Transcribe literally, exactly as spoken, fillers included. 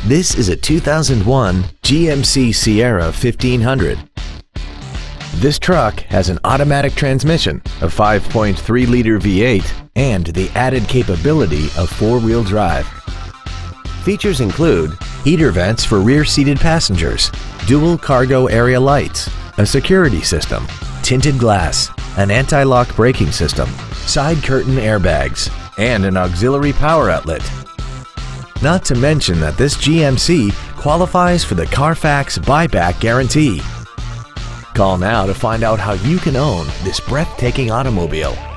This is a two thousand one G M C Sierra fifteen hundred. This truck has an automatic transmission, a five point three liter V eight, and the added capability of four-wheel drive. Features include heater vents for rear-seated passengers, dual cargo area lights, a security system, tinted glass, an anti-lock braking system, side curtain airbags, and an auxiliary power outlet. Not to mention that this G M C qualifies for the Carfax buyback guarantee. Call now to find out how you can own this breathtaking automobile.